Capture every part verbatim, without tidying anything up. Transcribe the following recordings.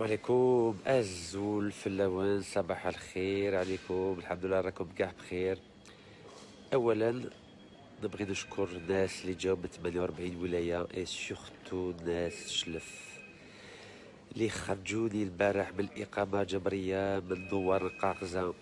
عليكم الزول في اللوان، صباح الخير عليكم. الحمد لله راكم كاع بخير. اولا نبغي نشكر الناس اللي جاو من ثمانية وأربعين ولايه اي سورتو ناس شلف اللي خرجوني البارح بالاقامه جبريه من دوار القاقزه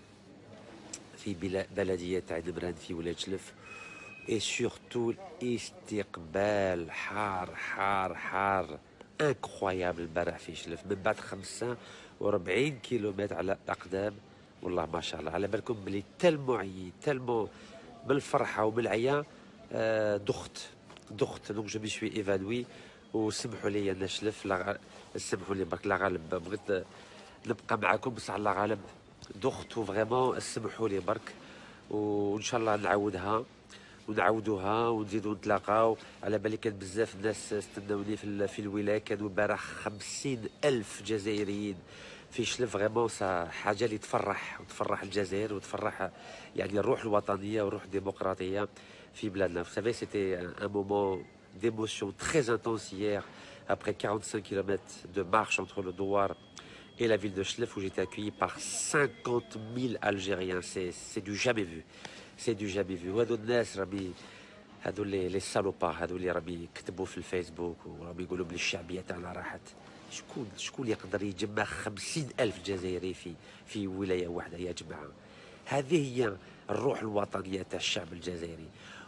في بلديه تاع نمران في ولايه شلف. اي سورتو الاستقبال حار حار حار انكرويابل البارح في شلف من بعد خمسة وأربعين كيلومتر على الاقدام. والله ما شاء الله على بالكم بلي تلمو عييت تلمو بالفرحه وبالعيا. آه دخت دخت دونك جو مي شوي ايفانوي. وسمحوا لي انا شلف لا سمحوا لي برك لا غالب بغيت نبقى معكم بصح الله غالب دخت وفريمون سمحوا لي برك. وان شاء الله نعاودها ونعاودوها ونزيدو نتلاقاو. على بالي كان بزاف الناس استناوني في, في الولايه، كانوا البارح خمسين الف جزائريين في شلف. فريمون حاجه اللي تفرح وتفرح الجزائر وتفرح يعني الروح الوطنيه والروح الديمقراطيه في بلادنا. Vous savez, c'était un moment d'émotion très intense hier après quarante-cinq kilomètres de marche entre le Douar et la ville de Chlef où j'étais accueilli par cinquante mille Algériens. C'est du jamais vu. C'est du jamais vu. وهذو الناس ربي هذو لي لي سالوبا هذو اللي ربي كتبوا في الفيسبوك وربي يقولوا بلي الشعبيه تاعنا راحت. شكون شكون يقدر يجمع خمسين ألف جزائري في في ولايه واحده يا جماعه؟ هذه هي الروح الوطنيه تاع الشعب الجزائري.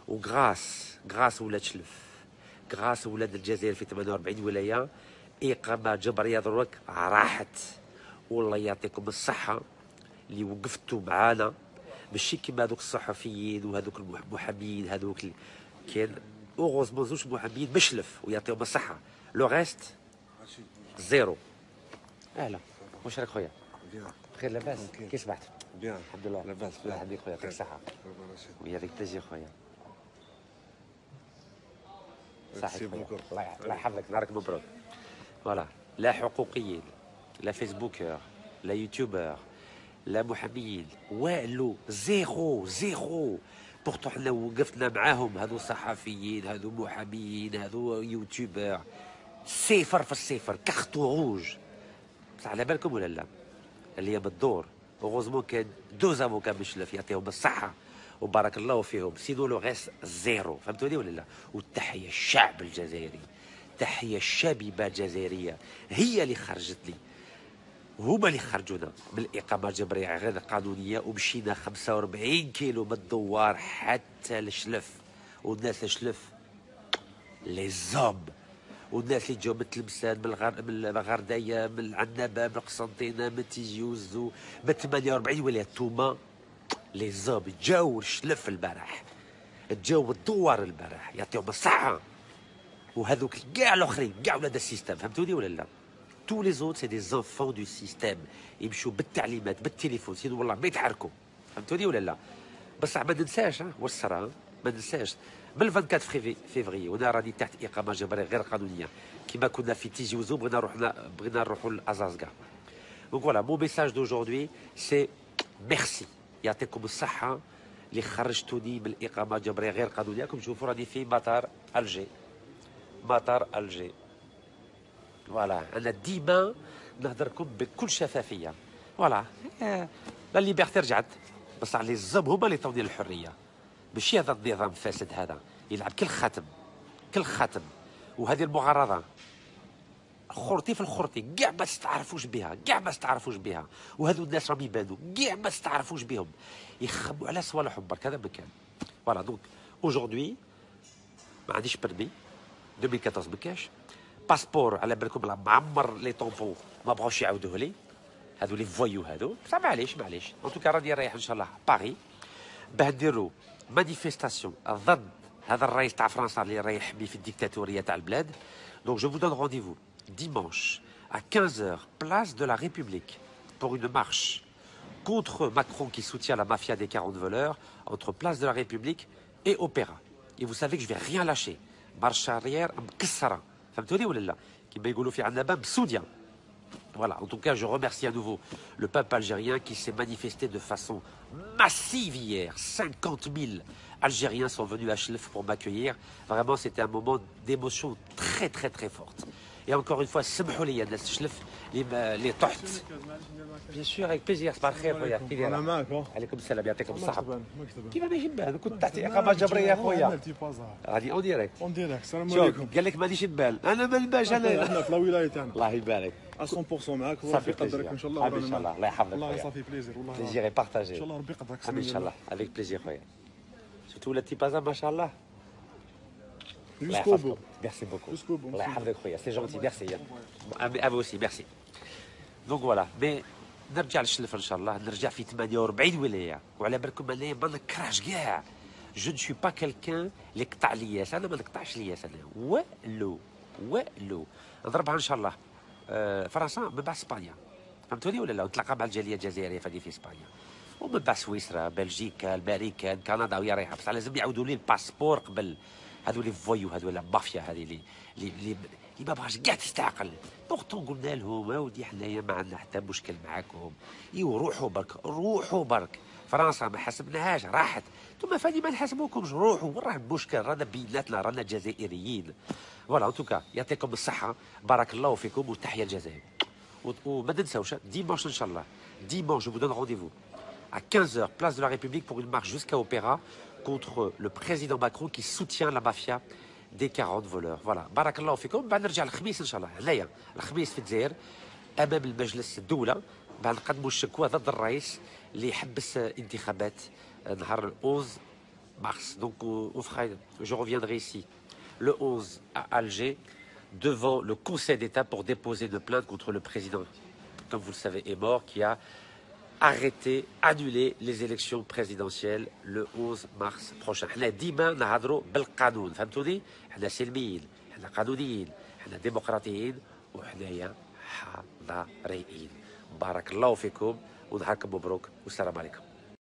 وغراس غراس ولاد شلف، غراس ولاد الجزائر في ثمانية وأربعين ولايه اقامه جبريه دروك راحت. والله يعطيكم الصحه اللي وقفتوا معانا، ماشي كيما هذوك الصحفيين وهذوك المحامين هذوك كاين اوغوزمون زوج محامين بشلف ويعطيهم الصحه. لو ريست زيرو. اهلا، واش راك خويا؟ بخير لاباس؟ كي صبحت؟ بيان الحمد لله لاباس. الله يحفظك خويا، يعطيك الصحه ويا بليزير خويا. صحيح خويا، الله يحفظك نهارك مبروك. فوالا، لا حقوقيين لا فيسبوكر لا يوتيوبر لا محامين والو، زيرو زيرو. بورتو حنا وقفنا معاهم، هذو صحفيين هذو محامين هذو يوتيوبر، صفر في الصفر، كارتو روج. بصح على بالكم ولا لا اللي هي بالدور اوغوزمون كان دو زافوكا بشلف يعطيهم الصحه وبارك الله فيهم، سينو لو غيس زيرو. فهمتوني ولا لا؟ والتحيه الشعب الجزائري، تحيه الشبيبه الجزائريه هي اللي خرجت لي، هما اللي خرجونا بالاقامه الجبريه غير قانونيه. ومشينا خمسة وأربعين كيلو من الدوار حتى لشلف. والناس لشلف لي زوم، والناس اللي جاو من تلمسان من الغر من الغردايه من العنابه من قسنطينه من تيجي وزو من ثمانية وأربعين ولايه توما لي زوم جاو لشلف البارح، جاو الدوار البارح يعطيهم الصحه. وهذوك كاع الاخرين كاع ولاد السيستم، فهمتوني ولا لا؟ tous les autres c'est des enfants du système، يمشوا بالتعليمات بالتليفون سيدو والله ما يتحركوا. فهمتوني ولا لا؟ بصح ما ننساش واش صرا، ما ننساش من أربعة وعشرين فيفري وانا راني تحت اقامه جبريه غير قانونيه كما كنا في تيجي وزو، بغينا روحنا بغينا نروحوا لازازكا. دونك فوالا مون ميساج دوجوردي سي ميرسي، يعطيكم الصحه اللي خرجتوني من الاقامه الجبريه غير قانونيه. راكم تشوفوا راني في مطار الجي، مطار الجي. فوالا انا ديما نهضركم بكل شفافيه. فوالا لا ليبرتي رجعت، بصح لي الزم هما اللي عطاوني الحريه، ماشي هذا النظام الفاسد هذا يلعب كل ختم كل ختم. وهذه المعارضه خرطي في الخرطي كاع ما تستعرفوش بها، كاع ما تستعرفوش بها. وهذو الناس راهم يبانوا كاع ما تستعرفوش بهم، يخبوا على صوالحهم برك. هذا مكان. فوالا دونك اوجوردي ما عنديش برمي ألفين وأربعة عشر ما كاش باسبور. على بالكم معمر لي طومبو ما بغاوش يعاودوه لي، هذو لي فويو هذو. بصح معليش معليش ان توكا راني رايح ان شاء الله باغي باه نديرو مانيفيستاسيون ضد هذا الرئيس تاع فرنسا اللي رايح يحمي في الديكتاتوريه تاع البلاد. دونك جو فو دون رونديفو dimanche à quinze heures place de la République pour une marche contre Macron qui soutient la mafia des quarante voleurs entre place de la République et Opéra. Et vous savez que je vais rien lâcher. Marche arrière مكسره، فهمتوني ولا لا؟ كيما يقولوا في عندنا بسوديا. Voilà, en tout cas, je remercie à nouveau le peuple algérien qui s'est manifesté de façon massive hier. cinquante mille Algériens sont venus à Chlef pour m'accueillir. Vraiment, c'était un moment d'émotion très, très, très forte. Et encore une fois, سمحوا لي الناس شلف اللي اللي طحت. بيان سور افيك بليزير. صباح الخير خويا، كي داير؟ انا معك اهو. عليكم السلام، يعطيكم الصحة. مكتبا كيف ماشي بان؟ كنت تحت إقامة جبرية خويا. غادي اون ديريكت. اون ديريكت. السلام شوف عليكم. قال لك مانيش بان، انا ما نبانش انا. احنا في الولايه تاعنا الله يبارك. مية بالمية معاك وربي صافي يقدرك ان شاء الله. ان شاء الله، الله يحفظك والله خويا. صافي بليزير والله. بليزير بارطاجي. ان شاء الله ربي يقدرك. ان شاء الله افيك بليزير خويا. شفتوا ولا تيبازا ما شاء الله. الله جوسكو بو. يحفظكم. ميرسي بوكو. جوسكو بو. الله يحفظك خويا، سي جونتي، ميرسي. افو اوسي ميرسي. دونك فوالا، مي نرجع للشلف ان شاء الله، نرجع في ثمانية وأربعين ولايه، وعلى بالكم انايا ما نكرهش كاع. جو نو سوي با كالكان اللي قطع لياس، انا ما نقطعش لياس انا والو والو. نضربها ان شاء الله آه فرنسا من بعد اسبانيا، فهمتوني ولا لا؟ ونتلاقى مع الجاليه الجزائريه فهذه في اسبانيا، ومن بعد سويسرا، بلجيكا، الامريكان، كندا، ويا رايحه. بصح لازم يعاودوا لي الباسبور قبل. هذو لي فويو، هذو لا مافيا، هذه اللي اللي اللي اللي ما بغاش كاع تستعقل. دونك قلنا لهم اودي حنايا ما عندنا حتى مشكل معاكم، ايوا روحوا برك، روحوا برك. فرنسا ما حسبناهاش، راحت. ثم فاني ما نحاسبوكمش، روحوا. وين راه المشكل؟ رانا بيناتنا، رانا جزائريين. فوالا، ان توكا يعطيكم الصحه، بارك الله فيكم، وتحيا الجزائر. وما تنساوش ديمانش ان شاء الله، ديمانش je vous donne rendez-vous à quinze heures place de la République pour une marche jusqu'à Opéra contre le président Macron qui soutient la mafia des quarante voleurs. Voilà, بارك الله فيكم. بعد نرجع الخميس ان شاء الله، هنايا الخميس في الجزائر امام المجلس الدوله، بعد نقدموا الشكوى ضد الرئيس اللي يحبس انتخابات نهار onze mars. Donc on fera, je reviendrai ici le onze à Alger devant le Conseil d'État pour déposer une plainte contre le président, comme vous le savez, est mort, qui a arrêté, annulé les élections présidentielles le onze mars prochain. حنا ديما نهضروا بالقانون، فهمتوني؟ حنا سلميين، حنا قانونيين، حنا ديمقراطيين، وحنايا حضاريين. بارك الله فيكم ونهاركم مبروك والسلام عليكم.